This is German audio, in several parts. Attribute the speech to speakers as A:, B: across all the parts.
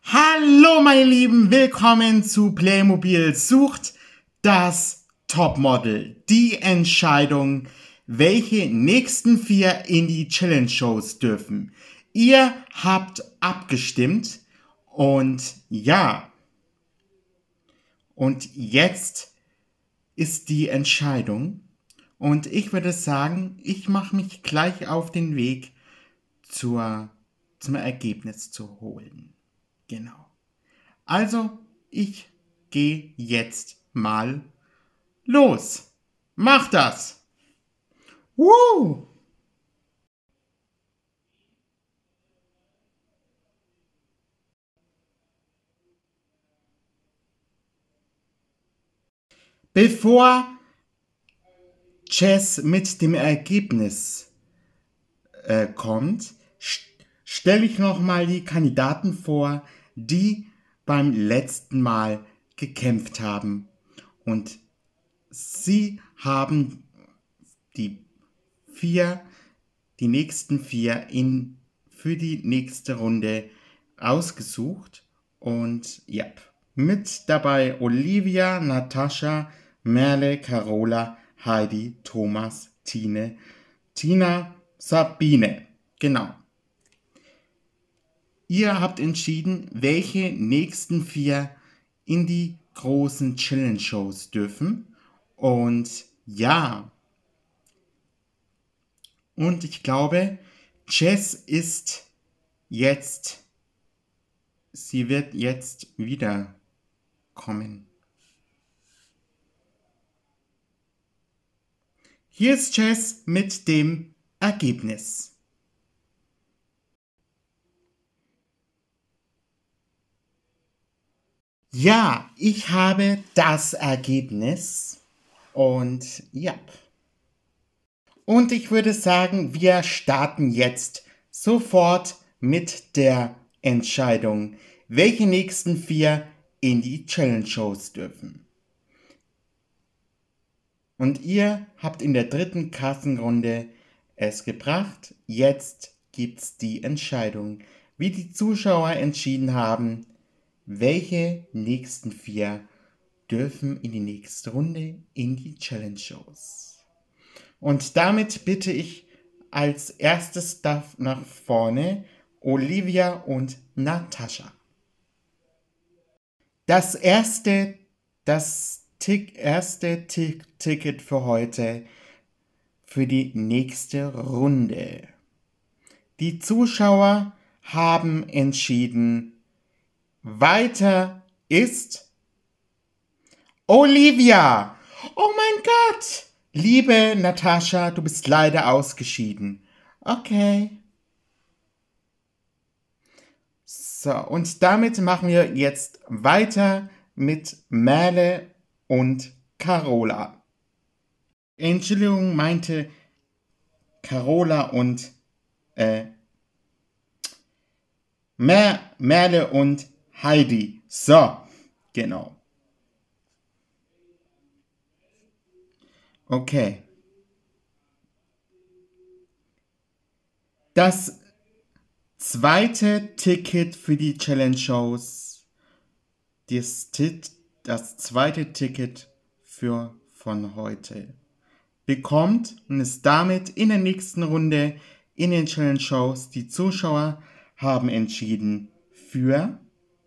A: Hallo meine Lieben, willkommen zu Playmobil sucht das Topmodel. Die Entscheidung, welche nächsten 4 in die Challenge-Shows dürfen. Ihr habt abgestimmt und ja, und jetzt ist die Entscheidung und ich würde sagen, ich mache mich gleich auf den Weg zum Ergebnis zu holen. Genau. Also, ich gehe jetzt mal los. Mach das! Woo! Bevor Jess mit dem Ergebnis kommt, stelle ich nochmal die Kandidaten vor, die beim letzten Mal gekämpft haben. Und sie haben die nächsten 4 für die nächste Runde ausgesucht. Und ja, mit dabei Olivia, Natascha, Merle, Carola, Heidi, Thomas, Tina, Sabine. Genau. Ihr habt entschieden, welche nächsten 4 in die großen Challenge-Shows dürfen. Und ja. Und ich glaube, Jess sie wird jetzt wiederkommen. Hier ist Jess mit dem Ergebnis. Ja, ich habe das Ergebnis und ja. Und ich würde sagen, wir starten jetzt sofort mit der Entscheidung, welche nächsten 4 in die Challenge-Shows dürfen. Und ihr habt in der 3. Kassenrunde es gebracht. Jetzt gibt's die Entscheidung, wie die Zuschauer entschieden haben, welche nächsten 4 dürfen in die nächste Runde in die Challenge-Shows. Und damit bitte ich als erstes nach vorne Olivia und Natascha. Das erste Ticket für heute für die nächste Runde. Die Zuschauer haben entschieden, weiter ist Olivia. Oh mein Gott! Liebe Natascha, du bist leider ausgeschieden. Okay. So, und damit machen wir jetzt weiter mit Merle und Carola. Entschuldigung, meinte Carola und Merle und Heidi. So, genau. Okay. Das zweite Ticket für die Challenge-Shows. Das zweite Ticket von heute bekommt und ist damit in der nächsten Runde in den Challenge-Shows. Die Zuschauer haben entschieden für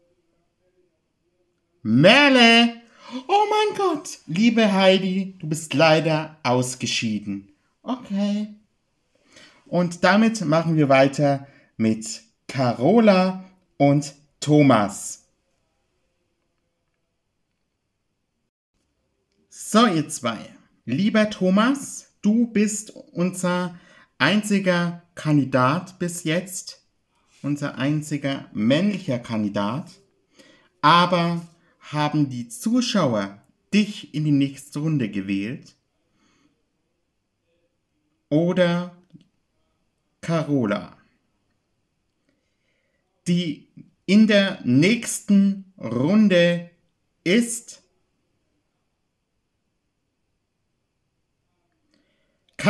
A: Merle. Oh mein Gott, liebe Heidi, du bist leider ausgeschieden. Okay. Und damit machen wir weiter mit Carola und Thomas. So, ihr zwei. Lieber Thomas, du bist unser einziger Kandidat bis jetzt. Unser einziger männlicher Kandidat. Aber haben die Zuschauer dich in die nächste Runde gewählt? Oder Carola? Die in der nächsten Runde ist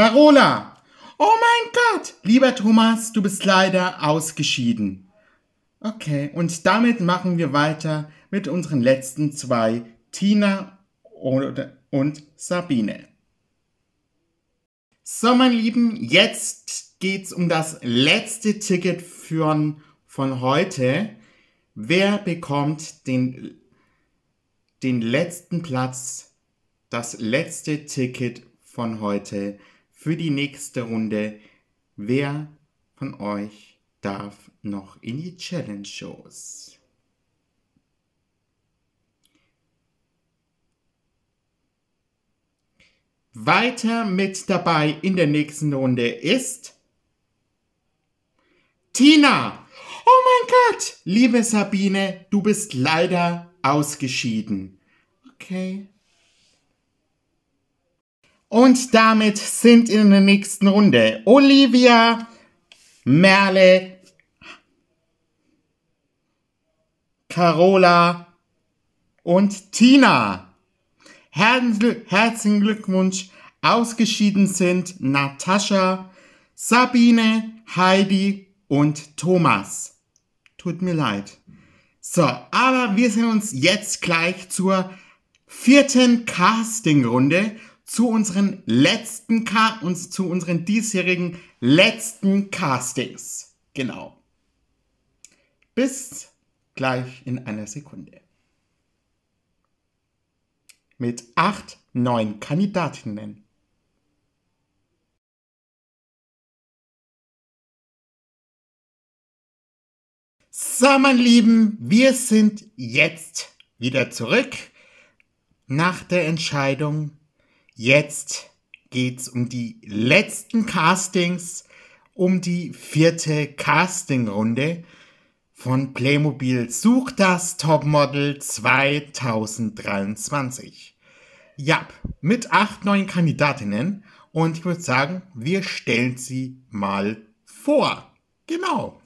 A: Carola. Oh mein Gott, lieber Thomas, du bist leider ausgeschieden. Okay, und damit machen wir weiter mit unseren letzten zwei, Tina und Sabine. So, meine Lieben, jetzt geht's um das letzte Ticket von heute. Wer bekommt den letzten Platz, das letzte Ticket von heute für die nächste Runde? Wer von euch darf noch in die Challenge-Shows? Weiter mit dabei in der nächsten Runde ist Tina. Oh mein Gott, liebe Sabine, du bist leider ausgeschieden. Okay. Und damit sind in der nächsten Runde Olivia, Merle, Carola und Tina. Herzlichen Glückwunsch. Ausgeschieden sind Natascha, Sabine, Heidi und Thomas. Tut mir leid. So, aber wir sehen uns jetzt gleich zur vierten Castingrunde, zu unseren diesjährigen letzten Castings. Genau. Bis gleich in einer Sekunde. Mit 8 neuen Kandidatinnen. So, mein Lieben, wir sind jetzt wieder zurück nach der Entscheidung. Jetzt geht's um die letzten Castings, um die vierte Castingrunde von Playmobil Such das Topmodel 2023. Ja, mit 8 neuen Kandidatinnen und ich würde sagen, wir stellen sie mal vor. Genau.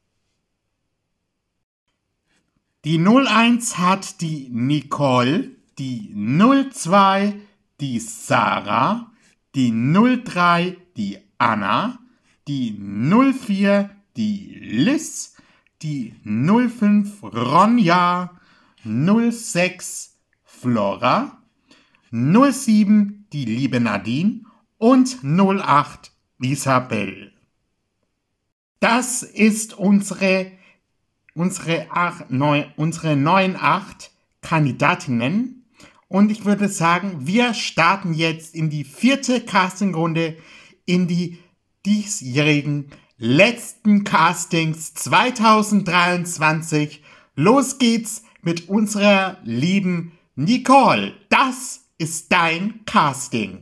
A: Die 01 hat die Nicole, die 02 die Sarah, die 03 die Anna, die 04 die Liz, die 05 Ronja, 06 Flora, 07 die liebe Nadine und 08 Isabel. Das ist unsere 8 Kandidatinnen. Und ich würde sagen, wir starten jetzt in die vierte Castingrunde, in die diesjährigen letzten Castings 2023. Los geht's mit unserer lieben Nicole. Das ist dein Casting.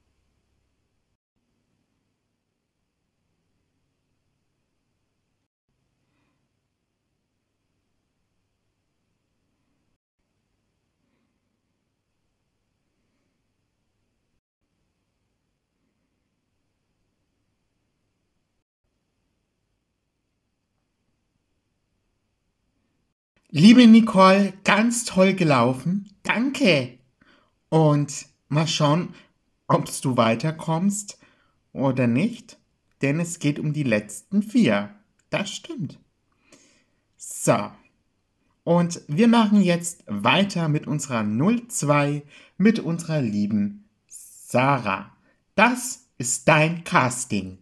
A: Liebe Nicole, ganz toll gelaufen. Danke. Und mal schauen, ob du weiterkommst oder nicht. Denn es geht um die letzten 4. Das stimmt. So. Und wir machen jetzt weiter mit unserer 02, mit unserer lieben Sarah. Das ist dein Casting.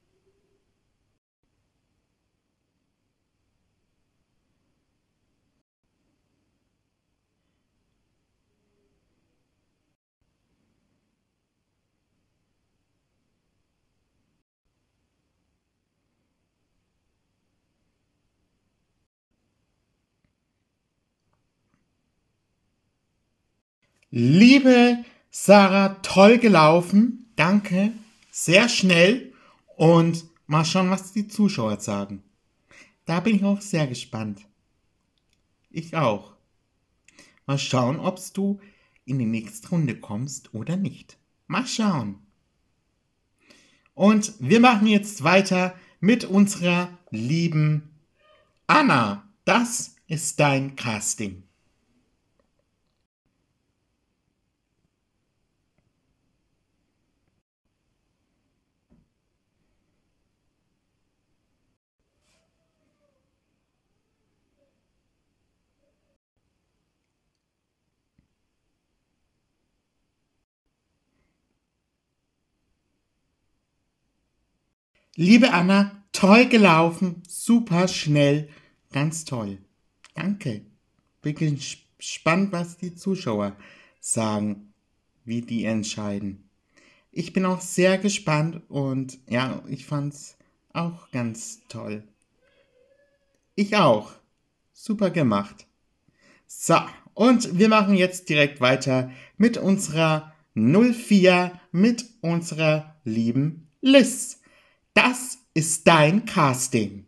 A: Liebe Sarah, toll gelaufen. Danke. Sehr schnell. Und mal schauen, was die Zuschauer sagen. Da bin ich auch sehr gespannt. Ich auch. Mal schauen, ob du in die nächste Runde kommst oder nicht. Mal schauen. Und wir machen jetzt weiter mit unserer lieben Anna. Das ist dein Casting. Liebe Anna, toll gelaufen, super schnell, ganz toll. Danke. Bin gespannt, was die Zuschauer sagen, wie die entscheiden. Ich bin auch sehr gespannt und ja, ich fand's auch ganz toll. Ich auch. Super gemacht. So, und wir machen jetzt direkt weiter mit unserer 04, mit unserer lieben Liz. Das ist dein Casting.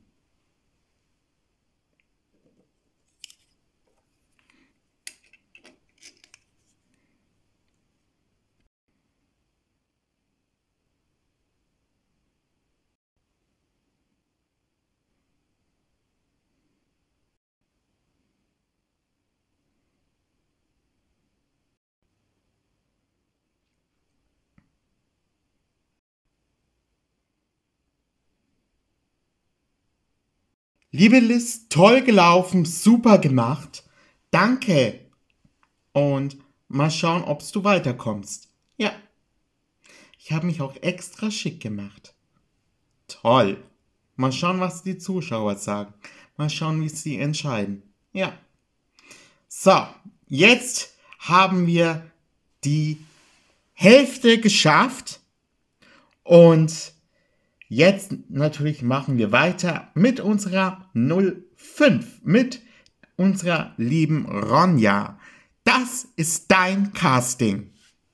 A: Liebe Liz, toll gelaufen, super gemacht. Danke. Und mal schauen, ob du weiterkommst. Ja, ich habe mich auch extra schick gemacht. Toll. Mal schauen, was die Zuschauer sagen. Mal schauen, wie sie entscheiden. Ja. So, jetzt haben wir die Hälfte geschafft. Und jetzt natürlich machen wir weiter mit unserer 05, mit unserer lieben Ronja. Das ist dein Casting.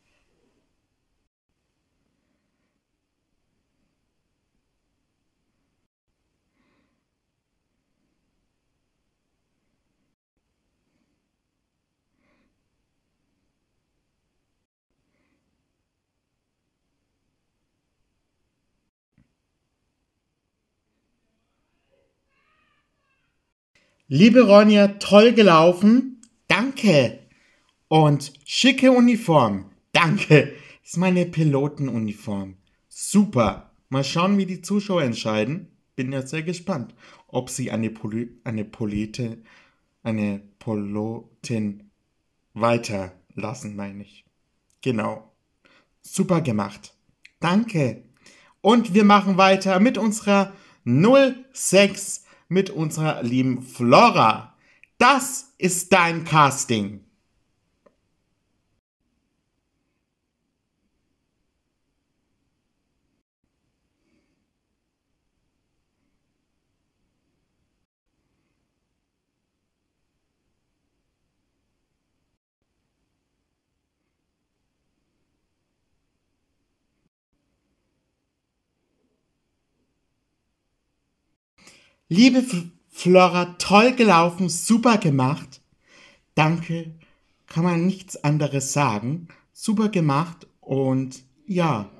A: Liebe Ronja, toll gelaufen. Danke. Und schicke Uniform. Danke. Das ist meine Pilotenuniform. Super. Mal schauen, wie die Zuschauer entscheiden. Bin ja sehr gespannt, ob sie eine Pilotin weiterlassen, meine ich. Genau. Super gemacht. Danke. Und wir machen weiter mit unserer 06, mit unserer lieben Flora. Das ist dein Casting. Liebe Flora, toll gelaufen, super gemacht. Danke, kann man nichts anderes sagen. Super gemacht und ja,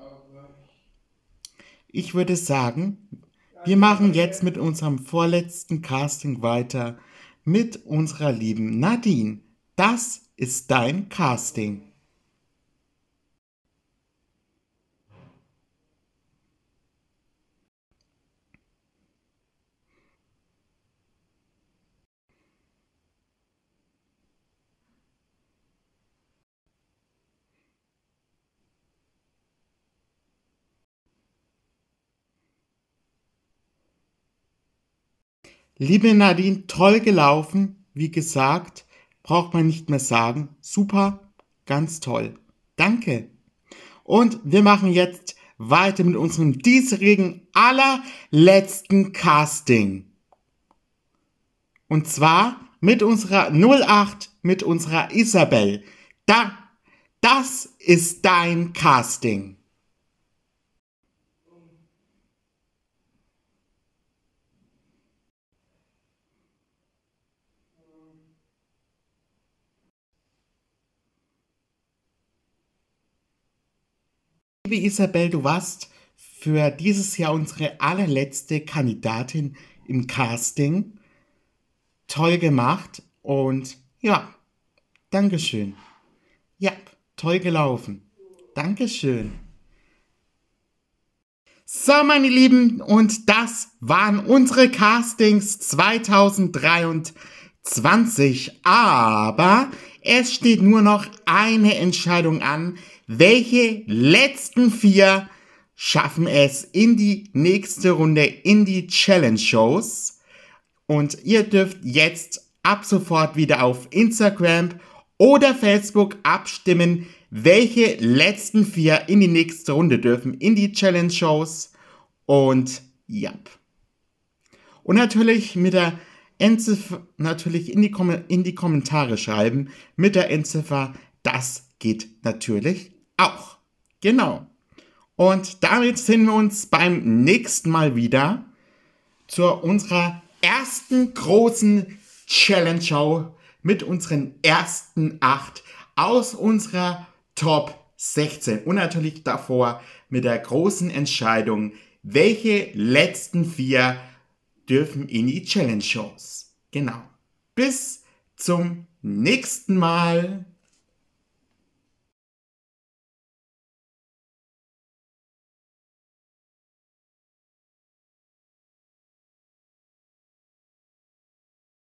A: ich würde sagen, wir machen jetzt mit unserem vorletzten Casting weiter mit unserer lieben Nadine. Das ist dein Casting. Liebe Nadine, toll gelaufen. Wie gesagt, braucht man nicht mehr sagen. Super, ganz toll. Danke. Und wir machen jetzt weiter mit unserem diesjährigen allerletzten Casting. Und zwar mit unserer 08, mit unserer Isabel. Das ist dein Casting. Liebe Isabel, du warst für dieses Jahr unsere allerletzte Kandidatin im Casting. Toll gemacht und ja, Dankeschön. Ja, toll gelaufen. Dankeschön. So, meine Lieben, und das waren unsere Castings 2023. Aber es steht nur noch eine Entscheidung an. Welche letzten 4 schaffen es in die nächste Runde in die Challenge-Shows. Und ihr dürft jetzt ab sofort wieder auf Instagram oder Facebook abstimmen, welche letzten 4 in die nächste Runde dürfen in die Challenge-Shows. Und ja. Und natürlich mit der Endziffer natürlich in die Kommentare schreiben mit der Endziffer. Das geht natürlich auch. Genau. Und damit sehen wir uns beim nächsten Mal wieder zu unserer ersten großen Challenge-Show mit unseren ersten 8 aus unserer Top 16. Und natürlich davor mit der großen Entscheidung, welche letzten 4 dürfen in die Challenge-Shows. Genau. Bis zum nächsten Mal.